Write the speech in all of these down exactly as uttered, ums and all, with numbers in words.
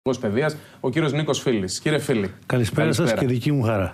Παιδείας, ο κύριος Νίκος Φίλης. Κύριε Φίλη. Καλησπέρα σας και δική μου χαρά.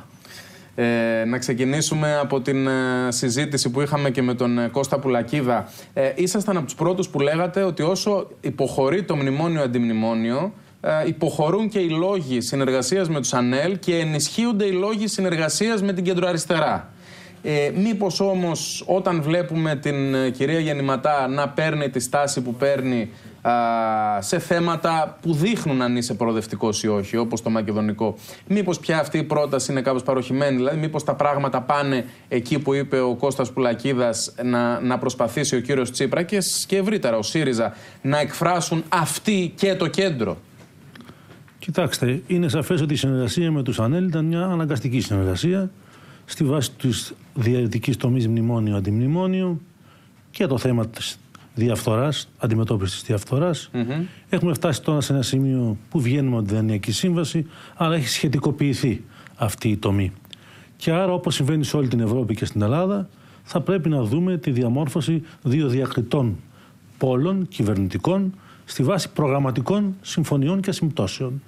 Ε, να ξεκινήσουμε από την ε, συζήτηση που είχαμε και με τον ε, Κώστα Πουλακίδα. Ε, ήσασταν από τους πρώτους που λέγατε ότι όσο υποχωρεί το μνημόνιο-αντιμνημόνιο, ε, υποχωρούν και οι λόγοι συνεργασίας με τους ΑΝΕΛ και ενισχύονται οι λόγοι συνεργασίας με την κεντροαριστερά. Ε, μήπως όμως όταν βλέπουμε την ε, κυρία Γεννηματά να παίρνει τη στάση που παίρνει α, σε θέματα που δείχνουν αν είσαι προοδευτικός ή όχι, όπως το μακεδονικό, μήπως πια αυτή η πρόταση είναι κάπως παροχημένη, δηλαδή μήπως τα πράγματα πάνε εκεί που είπε ο Κώστας Πουλακίδας να, να προσπαθήσει ο κύριος Τσίπρα και, και ευρύτερα ο ΣΥΡΙΖΑ να εκφράσουν αυτοί και το κέντρο? Κοιτάξτε, είναι σαφές ότι η συνεργασία με τους ΑΝΕΛ ήταν μια αναγκαστική συνεργασία στη βάση της διαρρητικής τομής μνημόνιο-αντιμνημόνιο και το θέμα της διαφθοράς, αντιμετώπισης της διαφθοράς. Mm-hmm. Έχουμε φτάσει τώρα σε ένα σημείο που βγαίνουμε από τη Δανειακή Σύμβαση, αλλά έχει σχετικοποιηθεί αυτή η τομή. Και άρα, όπως συμβαίνει σε όλη την Ευρώπη και στην Ελλάδα, θα πρέπει να δούμε τη διαμόρφωση δύο διακριτών πόλων κυβερνητικών στη βάση προγραμματικών συμφωνιών και συμπτώσεων.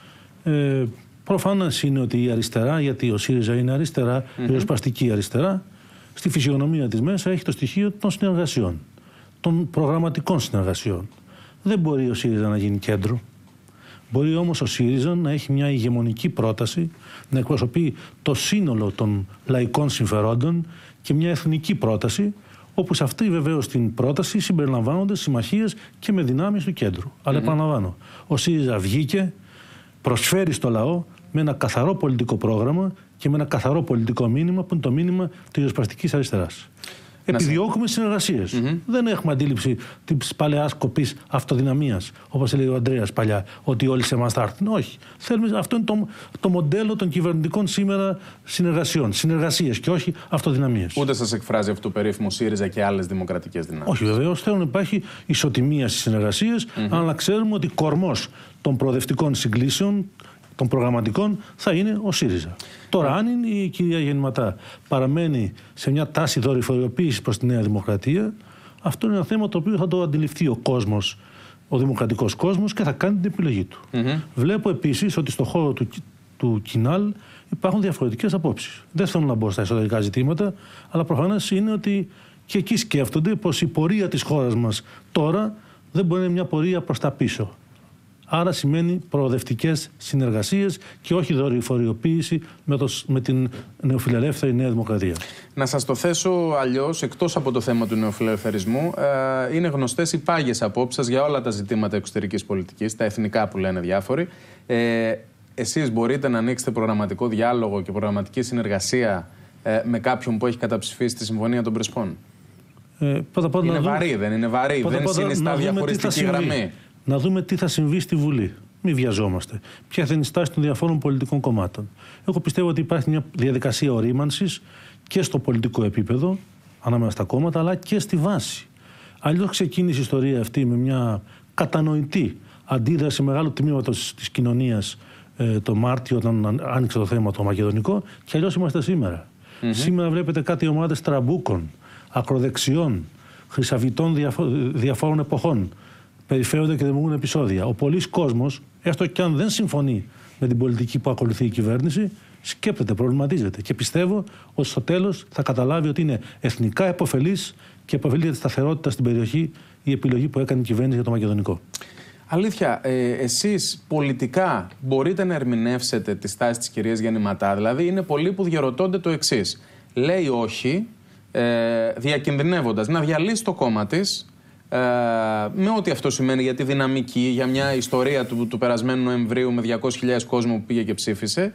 Ε, Προφανώς είναι ότι η αριστερά, γιατί ο ΣΥΡΙΖΑ είναι αριστερά, mm-hmm. ριζοσπαστική αριστερά, στη φυσιογνωμία της μέσα έχει το στοιχείο των συνεργασιών, των προγραμματικών συνεργασιών. Δεν μπορεί ο ΣΥΡΙΖΑ να γίνει κέντρο. Μπορεί όμως ο ΣΥΡΙΖΑ να έχει μια ηγεμονική πρόταση, να εκπροσωπεί το σύνολο των λαϊκών συμφερόντων και μια εθνική πρόταση, όπου σε αυτή βεβαίως την πρόταση συμπεριλαμβάνονται συμμαχίες και με δυνάμεις του κέντρου. Mm-hmm. Αλλά επαναλαμβάνω, ο ΣΥΡΙΖΑ βγήκε, προσφέρει στο λαό με ένα καθαρό πολιτικό πρόγραμμα και με ένα καθαρό πολιτικό μήνυμα που είναι το μήνυμα της ριζοσπαστικής αριστεράς. Επιδιώκουμε συνεργασίες. Mm-hmm. Δεν έχουμε αντίληψη της παλαιάς κοπής αυτοδυναμίας, όπως έλεγε ο Ανδρέας παλιά, ότι όλοι σε εμάς θα έρθουν. Όχι. Θέλουμε, αυτό είναι το, το μοντέλο των κυβερνητικών σήμερα συνεργασιών. Συνεργασίες και όχι αυτοδυναμίες. Ούτε σας εκφράζει αυτό το περίφημο ΣΥΡΙΖΑ και άλλες δημοκρατικές δυνάμεις? Όχι, βεβαίως. Θέλουν να υπάρχει ισοτιμία στις συνεργασίες, mm-hmm. αλλά ξέρουμε ότι κορμός των προοδευτικών συγκλήσεων, των προγραμματικών, θα είναι ο ΣΥΡΙΖΑ. Τώρα, αν είναι η κυρία Γεννηματά παραμένει σε μια τάση δορυφοριοποίησης προς τη Νέα Δημοκρατία, αυτό είναι ένα θέμα το οποίο θα το αντιληφθεί ο κόσμος, ο δημοκρατικός κόσμος, και θα κάνει την επιλογή του. Mm-hmm. Βλέπω επίσης ότι στο χώρο του, του Κινάλ υπάρχουν διαφορετικές απόψεις. Δεν θέλω να μπω στα εσωτερικά ζητήματα, αλλά προφανώς είναι ότι και εκεί σκέφτονται πως η πορεία της χώρας μας τώρα δεν μπορεί να είναι μια πορεία προς τα πίσω. Άρα σημαίνει προοδευτικές συνεργασίες και όχι δορυφοριοποίηση με, το, με την νεοφιλελεύθερη Νέα Δημοκρατία. Να σας το θέσω αλλιώς, εκτός από το θέμα του νεοφιλελευθερισμού, ε, είναι γνωστές οι πάγιες απόψεις για όλα τα ζητήματα εξωτερικής πολιτικής, τα εθνικά που λένε διάφοροι. Ε, εσείς μπορείτε να ανοίξετε προγραμματικό διάλογο και προγραμματική συνεργασία ε, με κάποιον που έχει καταψηφίσει τη Συμφωνία των Πρεσπών? Ε, πρώτα, πρώτα, είναι δούμε, βαρύ, δεν είναι βαρύ, πρώτα, δεν πρώτα, συνιστά διαχωριστική γραμμή? Να δούμε τι θα συμβεί στη Βουλή. Μην βιαζόμαστε. Ποια θα είναι η στάση των διαφόρων πολιτικών κομμάτων. Εγώ πιστεύω ότι υπάρχει μια διαδικασία ορίμανσης και στο πολιτικό επίπεδο, ανάμεσα στα κόμματα, αλλά και στη βάση. Αλλιώς ξεκίνησε η ιστορία αυτή με μια κατανοητή αντίδραση μεγάλου τμήματος της κοινωνίας ε, το Μάρτιο, όταν άνοιξε το θέμα το μακεδονικό, και αλλιώς είμαστε σήμερα. Mm-hmm. Σήμερα βλέπετε κάτι ομάδες τραμπούκων, ακροδεξιών, χρυσαβητών διαφο- διαφόρων εποχών. Περιφέρονται και δημιουργούν επεισόδια. Ο πολύς κόσμος, έστω και αν δεν συμφωνεί με την πολιτική που ακολουθεί η κυβέρνηση, σκέπτεται, προβληματίζεται. Και πιστεύω ότι στο τέλος θα καταλάβει ότι είναι εθνικά επωφελής και επωφελής για τη σταθερότητα στην περιοχή η επιλογή που έκανε η κυβέρνηση για το μακεδονικό. Αλήθεια, ε, εσείς πολιτικά μπορείτε να ερμηνεύσετε τη στάση της κυρίας Γεννηματά? Δηλαδή, είναι πολλοί που διαρωτώνται το εξής. Λέει όχι, ε, διακινδυνεύοντας να διαλύσει το κόμμα της, Ε, με ό,τι αυτό σημαίνει για τη δυναμική, για μια ιστορία του, του περασμένου Νοεμβρίου με διακόσιες χιλιάδες κόσμο που πήγε και ψήφισε,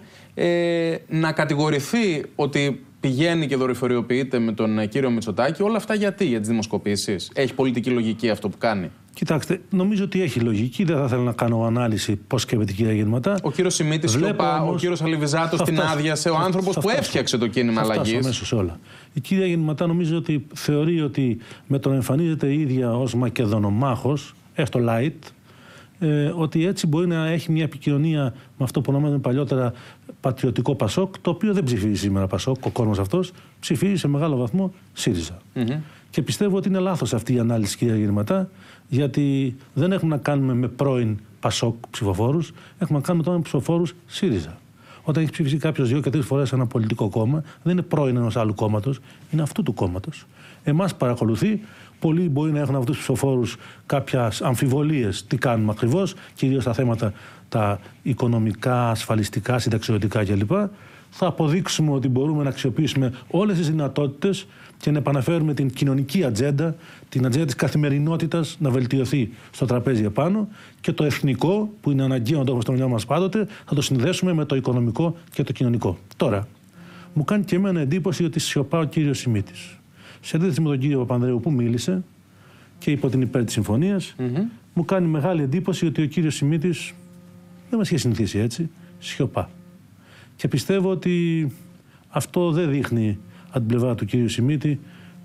ε, να κατηγορηθεί ότι πηγαίνει και δορυφοριοποιείται με τον κύριο Μητσοτάκη. Όλα αυτά γιατί? Για τις δημοσκοπήσεις? Έχει πολιτική λογική αυτό που κάνει? Κοιτάξτε, νομίζω ότι έχει λογική. Δεν θα ήθελα να κάνω ανάλυση πώς σκέφτεται η κυρία Γεννηματά. Ο κύριος Σιμίτης Σιωπά, ο κύριος Αλιβιζάτος την άδειασε, ο άνθρωπος που έφτιαξε το κίνημα αλλαγής. Αμέσως όλα. Η κυρία Γεννηματά νομίζω ότι θεωρεί ότι με το να εμφανίζεται η ίδια ως Μακεδονομάχος, έστω light, ε, ότι έτσι μπορεί να έχει μια επικοινωνία με αυτό που ονομάζουμε παλιότερα πατριωτικό Πασόκ, το οποίο δεν ψηφίζει σήμερα Πασόκ, ο κόσμος αυτός ψηφίζει σε μεγάλο βαθμό ΣΥΡΙΖΑ. Mm-hmm. Και πιστεύω ότι είναι λάθος αυτή η ανάλυση, κυρία Γεννηματά, γιατί δεν έχουμε να κάνουμε με πρώην Πασόκ ψηφοφόρους, έχουμε να κάνουμε τώρα με ψηφοφόρους ΣΥΡΙΖΑ. Όταν έχει ψηφίσει κάποιος δύο και τρεις φορές ένα πολιτικό κόμμα, δεν είναι πρώην ενός άλλου κόμματος, είναι αυτού του κόμματος. Εμάς παρακολουθεί. Πολλοί μπορεί να έχουν αυτούς τους ψηφοφόρους κάποιες αμφιβολίες τι κάνουμε ακριβώς, κυρίως στα θέματα τα οικονομικά, ασφαλιστικά, συνταξιωτικά κλπ. Θα αποδείξουμε ότι μπορούμε να αξιοποιήσουμε όλες τις δυνατότητες και να επαναφέρουμε την κοινωνική ατζέντα, την ατζέντα της καθημερινότητας να βελτιωθεί στο τραπέζι επάνω και το εθνικό, που είναι αναγκαίο να το έχουμε στο μυαλό μας πάντοτε, θα το συνδέσουμε με το οικονομικό και το κοινωνικό. Τώρα, μου κάνει και εμένα εντύπωση ότι σιωπά ο κύριος Σιμίτης. Σε αντίθεση με τον κύριο Παπανδρέου που μίλησε και υπό την υπέρ της συμφωνίας, mm-hmm. μου κάνει μεγάλη εντύπωση ότι ο κύριος Σιμίτης δεν μας είχε συνηθίσει έτσι, σιωπά. Και πιστεύω ότι αυτό δεν δείχνει από την πλευρά του κύριου Σιμίτη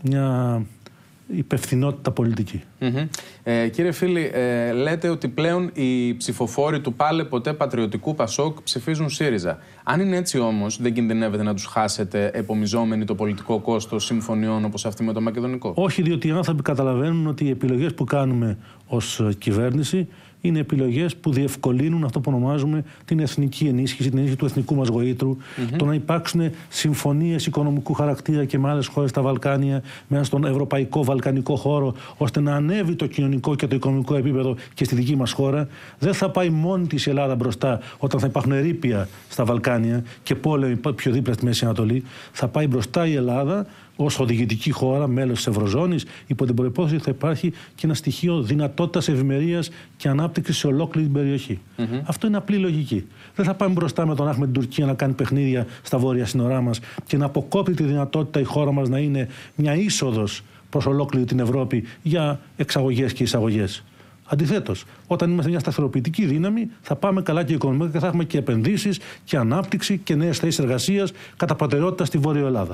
μια υπευθυνότητα πολιτική. Mm-hmm. Ε, κύριε Φίλη, ε, λέτε ότι πλέον οι ψηφοφόροι του πάλε ποτέ πατριωτικού Πασόκ ψηφίζουν ΣΥΡΙΖΑ. Αν είναι έτσι όμως, δεν κινδυνεύετε να τους χάσετε επομιζόμενοι το πολιτικό κόστος συμφωνιών όπως αυτή με το Μακεδονικό? Όχι, διότι οι άνθρωποι καταλαβαίνουν ότι οι επιλογές που κάνουμε ως κυβέρνηση είναι επιλογές που διευκολύνουν αυτό που ονομάζουμε την εθνική ενίσχυση, την ενίσχυση του εθνικού μας γοήτρου, mm-hmm. το να υπάρξουν συμφωνίες οικονομικού χαρακτήρα και με άλλες χώρες στα Βαλκάνια, μέσα στον ευρωπαϊκό βαλκανικό χώρο, ώστε να ανέβει το κοινωνικό και το οικονομικό επίπεδο και στη δική μας χώρα. Δεν θα πάει μόνη της η Ελλάδα μπροστά όταν θα υπάρχουν ερείπια στα Βαλκάνια και πόλεμοι πιο δίπλα στη Μέση Ανατολή. Θα πάει μπροστά η Ελλάδα ως οδηγητική χώρα, μέλος της Ευρωζώνης, υπό την προϋπόθεση ότι θα υπάρχει και ένα στοιχείο δυνατότητας ευημερίας και ανάπτυξης σε ολόκληρη την περιοχή. Mm-hmm. Αυτό είναι απλή λογική. Δεν θα πάμε μπροστά με τον Άχμετ την Τουρκία να κάνει παιχνίδια στα βόρεια σύνορά μας και να αποκόπτει τη δυνατότητα η χώρα μας να είναι μια είσοδος προς ολόκληρη την Ευρώπη για εξαγωγές και εισαγωγές. Αντιθέτως, όταν είμαστε μια σταθεροποιητική δύναμη, θα πάμε καλά και οικονομικά και θα έχουμε και επενδύσεις και ανάπτυξη και νέες θέσεις εργασίας κατά προτεραιότητα στη Βόρεια Ελλάδα.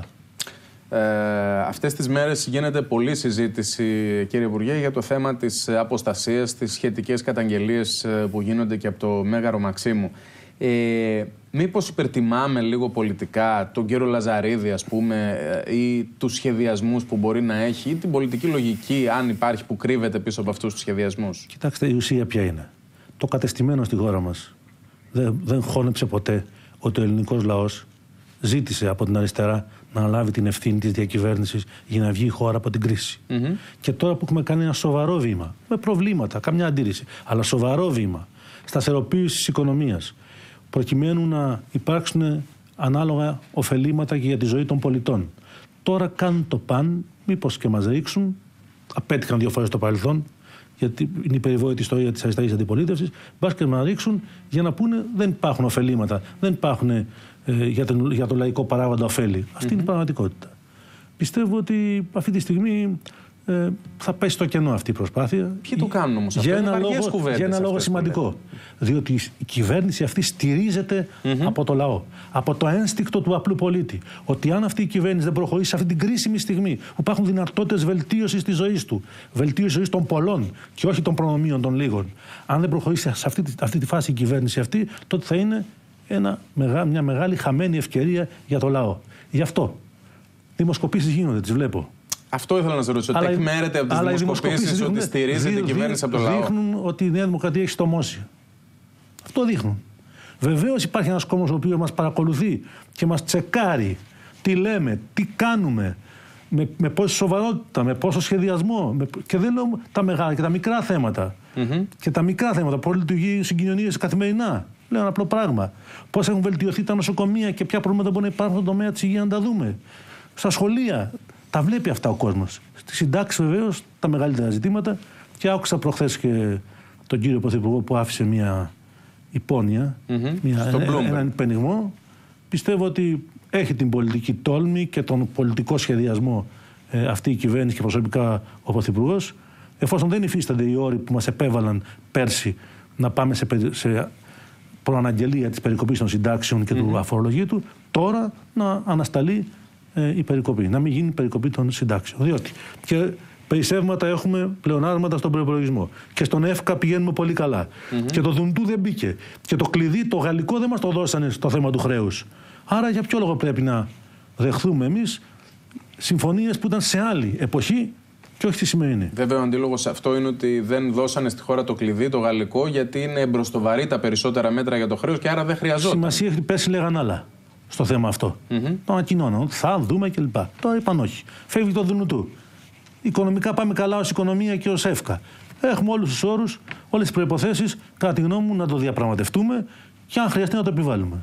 Ε, αυτές τις μέρες γίνεται πολλή συζήτηση, κύριε Υπουργέ, για το θέμα της αποστασίας, τις σχετικές καταγγελίες που γίνονται και από το Μέγαρο Μαξίμου. Ε, μήπως υπερτιμάμε λίγο πολιτικά τον κύριο Λαζαρίδη, ας πούμε, ή τους σχεδιασμούς που μπορεί να έχει, ή την πολιτική λογική, αν υπάρχει, που κρύβεται πίσω από αυτούς τους σχεδιασμούς? Κοιτάξτε, η ουσία ποια είναι. Το κατεστημένο στη χώρα μας δεν, δεν χώνεψε ποτέ ότι ο ελληνικός λαός ζήτησε από την αριστερά να αναλάβει την ευθύνη της διακυβέρνησης για να βγει η χώρα από την κρίση. Mm-hmm. Και τώρα που έχουμε κάνει ένα σοβαρό βήμα, με προβλήματα, καμιά αντίρρηση, αλλά σοβαρό βήμα σταθεροποίησης της οικονομίας, προκειμένου να υπάρξουν ανάλογα ωφελήματα και για τη ζωή των πολιτών. Τώρα κάνουν το παν, μήπως και μας ρίξουν, απέτυχαν δύο φορές στο παρελθόν, γιατί είναι η περιβόητη ιστορία της αριστερής αντιπολίτευσης, μπας και να ρίξουν για να πούνε δεν υπάρχουν ωφελήματα, δεν υπάρχουν ε, για, τον, για το λαϊκό παράγοντα ωφέλη. Αυτή mm-hmm. είναι η πραγματικότητα. Πιστεύω ότι αυτή τη στιγμή ε, θα πέσει στο κενό αυτή η προσπάθεια. Ποιοι το κάνουν όμως αυτό? Για ένα λόγο, για ένα λόγο σημαντικό. Διότι η κυβέρνηση αυτή στηρίζεται mm-hmm. από το λαό. Από το ένστικτο του απλού πολίτη. Ότι αν αυτή η κυβέρνηση δεν προχωρήσει σε αυτή την κρίσιμη στιγμή που υπάρχουν δυνατότητες βελτίωσης της ζωής του, βελτίωσης της ζωής των πολλών και όχι των προνομίων των λίγων, αν δεν προχωρήσει σε αυτή, αυτή τη φάση η κυβέρνηση αυτή, τότε θα είναι ένα, μια μεγάλη χαμένη ευκαιρία για το λαό. Γι' αυτό δημοσκοπήσεις γίνονται, τις βλέπω. Αυτό ήθελα να σας ρωτήσω. Αλλά, τεκμέρεται από τις δημοσκοπήσεις ότι στηρίζεται η κυβέρνηση από το λαό? Δείχνουν ότι η Νέα Δημοκρατία έχει στομώσει. Αυτό δείχνουν. Βεβαίως υπάρχει ένας κόμμος ο οποίος μας παρακολουθεί και μας τσεκάρει τι λέμε, τι κάνουμε, με, με πόση σοβαρότητα, με πόσο σχεδιασμό. Με, και δεν λέω τα μεγάλα και τα μικρά θέματα. Mm-hmm. Και τα μικρά θέματα, πώς λειτουργεί συγκοινωνίες καθημερινά. Λέω ένα απλό πράγμα. Πώς έχουν βελτιωθεί τα νοσοκομεία και ποια προβλήματα μπορεί να υπάρχουν στον τομέα της υγείας, να τα δούμε. Στα σχολεία. Τα βλέπει αυτά ο κόσμος. Στη συντάξη βεβαίως τα μεγαλύτερα ζητήματα, και άκουσα προχθές και τον κύριο Πρωθυπουργό που άφησε μια υπόνοια, mm-hmm. μια, ένα, έναν υπενιγμό. Πιστεύω ότι έχει την πολιτική τόλμη και τον πολιτικό σχεδιασμό ε, αυτή η κυβέρνηση και προσωπικά ο Πρωθυπουργός, εφόσον δεν υφίστανται οι όροι που μας επέβαλαν πέρσι να πάμε σε, σε προαναγγελία της περικοπής των συντάξεων και mm-hmm. του αφορολογήτου, τώρα να ανασταλεί η περικοπή, να μην γίνει περικοπή των συντάξεων. Διότι και περισσεύματα έχουμε, πλεονάσματα στον προϋπολογισμό. Και στον ΕΦΚΑ πηγαίνουμε πολύ καλά. Mm-hmm. Και το Δουντού δεν μπήκε. Και το κλειδί, το γαλλικό, δεν μας το δώσανε στο θέμα του χρέους. Άρα για ποιο λόγο πρέπει να δεχθούμε εμείς συμφωνίες που ήταν σε άλλη εποχή και όχι τη σημερινή. Βέβαια, ο αντίλογος σε αυτό είναι ότι δεν δώσανε στη χώρα το κλειδί, το γαλλικό, γιατί είναι μπροστοβαρή τα περισσότερα μέτρα για το χρέος και άρα δεν χρειαζόταν. Σημασία έχει πέσει, λέγαν άλλα στο θέμα αυτό. Mm-hmm. Το ανακοινώναν, θα δούμε κλπ. Τώρα είπαν όχι. Φεύγει το Δουνουτού. Οικονομικά πάμε καλά ως οικονομία και ως ΕΦΚΑ. Έχουμε όλους τους όρους, όλες τις προϋποθέσεις, κατά τη γνώμη μου, να το διαπραγματευτούμε και αν χρειαστεί να το επιβάλλουμε.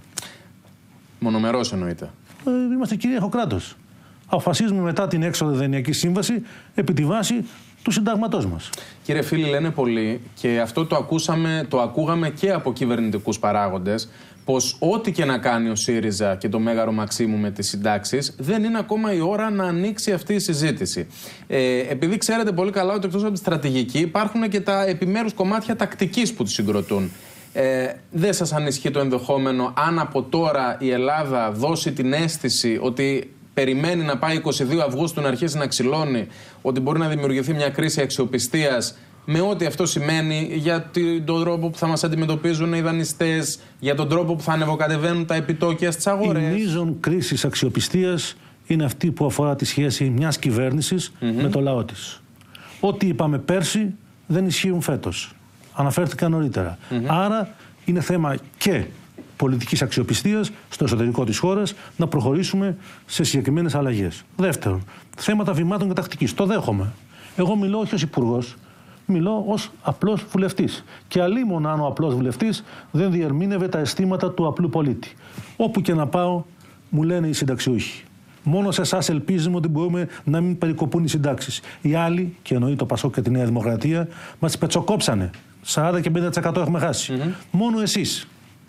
Μονομερός εννοείται. Ε, είμαστε κυρίαρχο κράτος. Αποφασίζουμε μετά την έξοδο Δανειακή Σύμβαση επί τη βάση του συντάγματός μας. Κύριε Φίλη, λένε πολλοί και αυτό το ακούσαμε, το ακούγαμε και από κυβερνητικούς παράγοντες, πως ό,τι και να κάνει ο ΣΥΡΙΖΑ και το Μέγαρο Μαξίμου με τις συντάξεις, δεν είναι ακόμα η ώρα να ανοίξει αυτή η συζήτηση. Ε, επειδή ξέρετε πολύ καλά ότι εκτός από τη στρατηγική υπάρχουν και τα επιμέρους κομμάτια τακτικής που τους συγκροτούν. Ε, δεν σας ανισχύει το ενδεχόμενο αν από τώρα η Ελλάδα δώσει την αίσθηση ότι περιμένει να πάει είκοσι δύο Αυγούστου να αρχίσει να ξυλώνει, ότι μπορεί να δημιουργηθεί μια κρίση αξιοπιστίας, με ό,τι αυτό σημαίνει για τον τρόπο που θα μας αντιμετωπίζουν οι δανειστές, για τον τρόπο που θα ανεβοκατεβαίνουν τα επιτόκια στις αγορές? Η μείζον κρίση αξιοπιστίας είναι αυτή που αφορά τη σχέση μιας κυβέρνησης mm-hmm. με το λαό της. Ό,τι είπαμε πέρσι δεν ισχύουν φέτος. Αναφέρθηκα νωρίτερα. Mm-hmm. Άρα είναι θέμα και πολιτικής αξιοπιστίας στο εσωτερικό της χώρας να προχωρήσουμε σε συγκεκριμένες αλλαγές. Δεύτερον, θέματα βημάτων και τακτικής. Το δέχομαι. Εγώ μιλώ όχι ως υπουργός, μιλώ ως απλός βουλευτής. Και αλίμον αν ο απλός βουλευτής δεν διερμήνευε τα αισθήματα του απλού πολίτη. Όπου και να πάω, μου λένε οι συνταξιούχοι. Μόνο σε εσάς ελπίζουμε ότι μπορούμε να μην περικοπούν οι συντάξεις. Οι άλλοι, και εννοεί το Πασόκ και τη Νέα Δημοκρατία, μας πετσοκόψανε. σαράντα και πενήντα τοις εκατό έχουμε χάσει. Mm-hmm. Μόνο εσείς.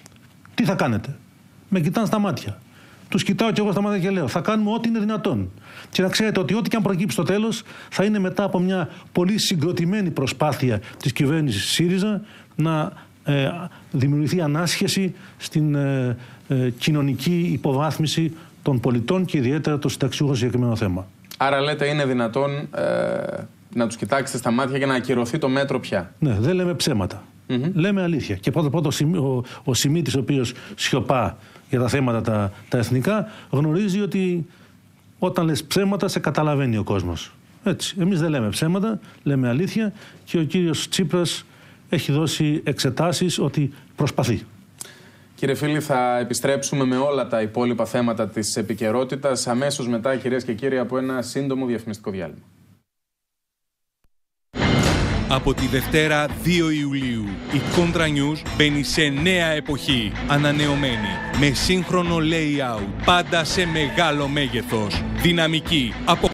Τι θα κάνετε? Με κοιτάνε στα μάτια. Τους κοιτάω και εγώ στα μάτια και λέω: θα κάνουμε ό,τι είναι δυνατόν. Και να ξέρετε ότι ό,τι και αν προκύψει στο τέλος θα είναι μετά από μια πολύ συγκροτημένη προσπάθεια της κυβέρνησης ΣΥΡΙΖΑ να ε, δημιουργηθεί ανάσχεση στην ε, ε, κοινωνική υποβάθμιση των πολιτών και ιδιαίτερα των συνταξιούχων σε συγκεκριμένο θέμα. Άρα λέτε είναι δυνατόν ε, να τους κοιτάξετε στα μάτια για να ακυρωθεί το μέτρο πια? Ναι, δεν λέμε ψέματα. Mm-hmm. Λέμε αλήθεια. Και πρώτα πρώτα ο, ο Σιμίτης, ο οποίος σιωπά για τα θέματα τα, τα εθνικά, γνωρίζει ότι όταν λες ψέματα σε καταλαβαίνει ο κόσμος. Έτσι. Εμείς δεν λέμε ψέματα, λέμε αλήθεια και ο κύριος Τσίπρας έχει δώσει εξετάσεις ότι προσπαθεί. Κύριε Φίλη, θα επιστρέψουμε με όλα τα υπόλοιπα θέματα της επικαιρότητας αμέσως μετά, κυρίες και κύριοι, από ένα σύντομο διαφημιστικό διάλειμμα. Από τη Δευτέρα δύο Ιουλίου, η Contra News μπαίνει σε νέα εποχή, ανανεωμένη, με σύγχρονο layout, πάντα σε μεγάλο μέγεθος, δυναμική, από